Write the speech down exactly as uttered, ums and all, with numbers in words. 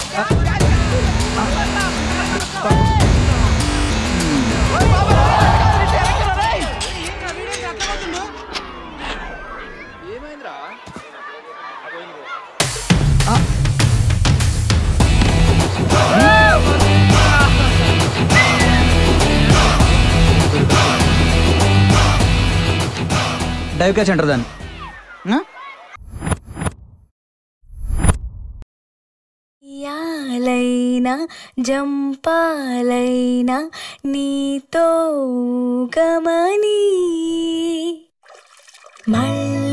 Dive catch అంటారు దాన్ని. యాలైనా జంపాలైనా నీతో గమని మళ్ళీ